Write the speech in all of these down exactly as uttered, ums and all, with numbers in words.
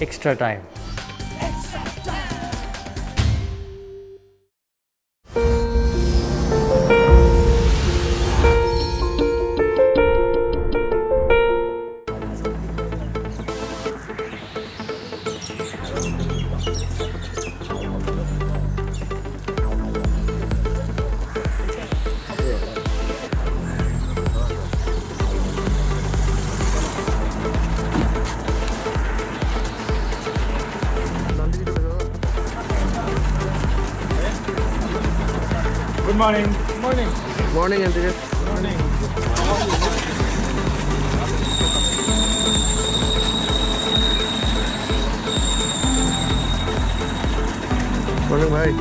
extra time. Good morning. Good morning. Good morning, Andrea. Good morning. Morning, bhai.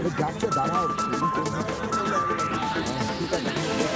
যাচ্ছে দাঁড়াও ঠিক আছে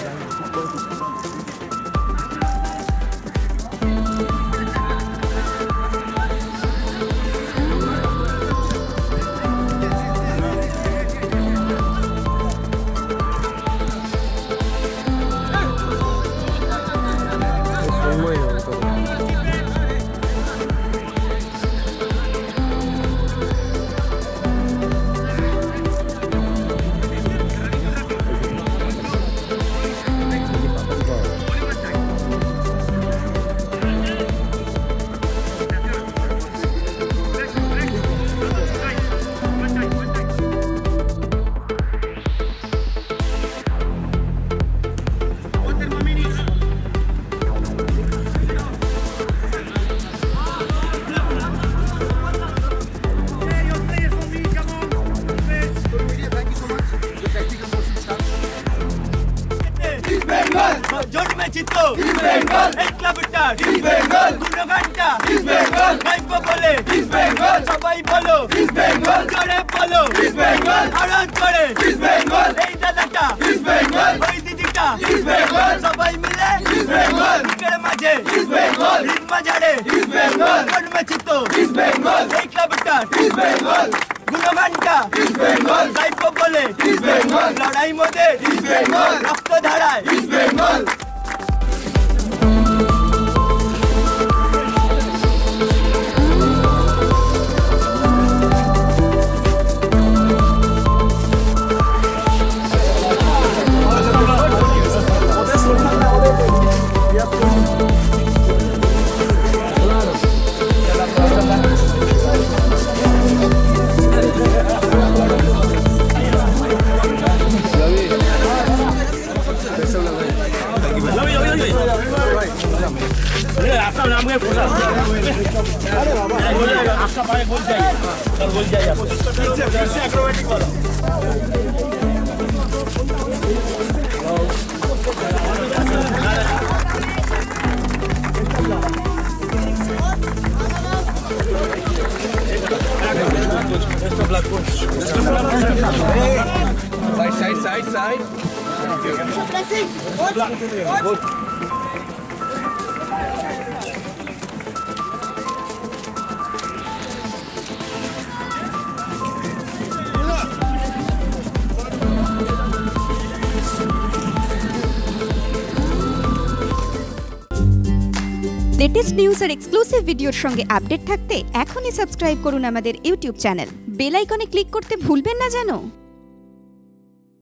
जोड़ में चित्तो इस बेंगल एक क्लबटा इस बेंगल गुनो घंटा इस बेंगल गाइब बोले इस बेंगल सबाई बोलो इस बेंगल जोड़े बोलो इस बेंगल आराम करे इस बेंगल ए दादाटा इस बेंगल भाई दीदीटा इस बेंगल सबाई मिले इस बेंगल निकले मजे इस बेंगल इन मजारे इस बेंगल जोड़ में चित्तो इस बेंगल एक क्लबटा इस बेंगल गुनो घंटा इस बेंगल गाइब बोले इस बेंगल लड़ाई मोदे इस बेंगल रक्त धारा इस बेंगल आपका नाम है पूरा अरे बाबा आपका पाए बोल जाइए सर बोल जाइए आप कैसे एक्रोबैटिक वाला Side, side, side, side. Latest news আর এক্সক্লুসিভ ভিডিওর সঙ্গে আপডেট থাকতে এখনই সাবস্ক্রাইব করুন আমাদের ইউটিউব চ্যানেল। বেল আইকনে ক্লিক করতে ভুলবেন না যেন।